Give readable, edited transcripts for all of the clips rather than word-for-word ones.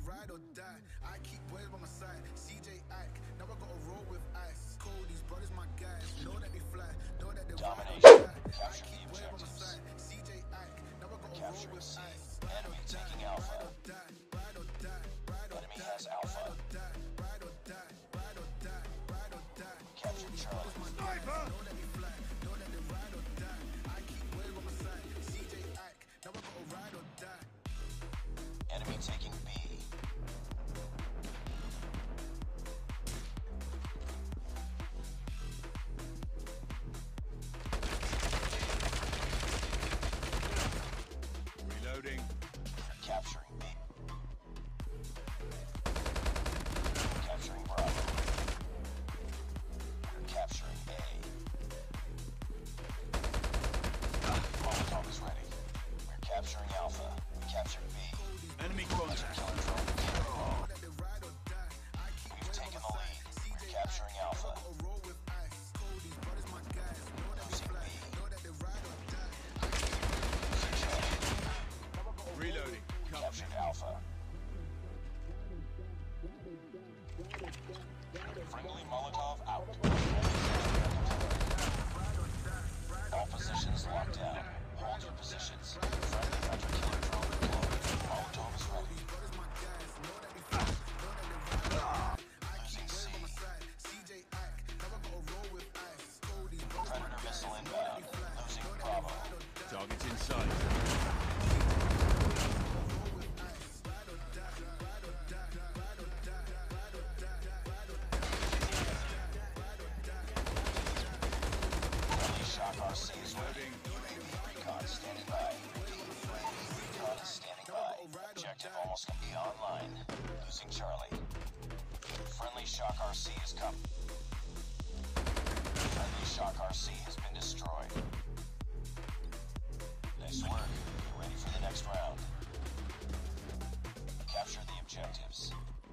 ride or die. I keep boys by my side. CJ Ike, now I gotta roll with ice. Cody's brothers, my guys. Know that they fly, know that they ride or die. I keep boys by my side. CJ Ike, now I gotta roll with ice. Enemy taking Alpha. Ride or die, ride or Enemy die. has Alpha. Ride or die, ride or die, ride or die. Capture Charlie. Know that they fly, know that they ride or die. I keep boys by my side. CJ Ike, now I gotta ride or die. Enemy taking B. Reloading. Capturing B. Capturing Bravo. Capturing A. Molotov is ready. We're capturing Alpha. We captured B. Enemy contact. We've taken the lead. We're capturing Alpha. Losing B. Reloading. Cover me. Captured Alpha. Friendly Molotov out. All positions locked down. Hold your positions. Friendly hunter killer drone deployed. Molotov is ready. Losing C. Predator missile inbound. Losing Bravo. Target's in sight. Friendly Shock RC is ready. Loading. UAV recon standing by. UAV recon is standing by. Objective almost can be online. Losing Charlie. Friendly Shock RC is coming. Friendly Shock RC has been destroyed. Nice work. Get ready for the next round. Capture the objectives.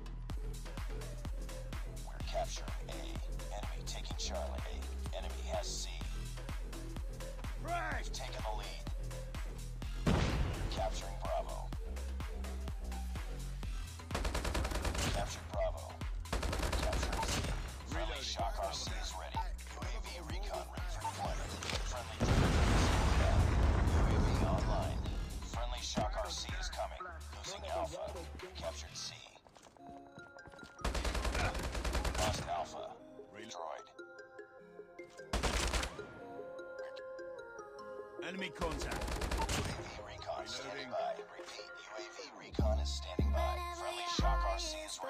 We're capturing A. Enemy taking Charlie. Enemy has C. We've taken the lead. Capturing Bravo. Captured Bravo. Capturing C. Friendly Shock RC is ready. UAV recon ready for deployment. Friendly drone UAV online. Friendly Shock RC is coming. Losing Alpha. Captured C. Lost Alpha. Destroyed. Enemy contact. UAV recon standing by. Repeat, UAV recon is standing by. Friendly Shock RC is ready.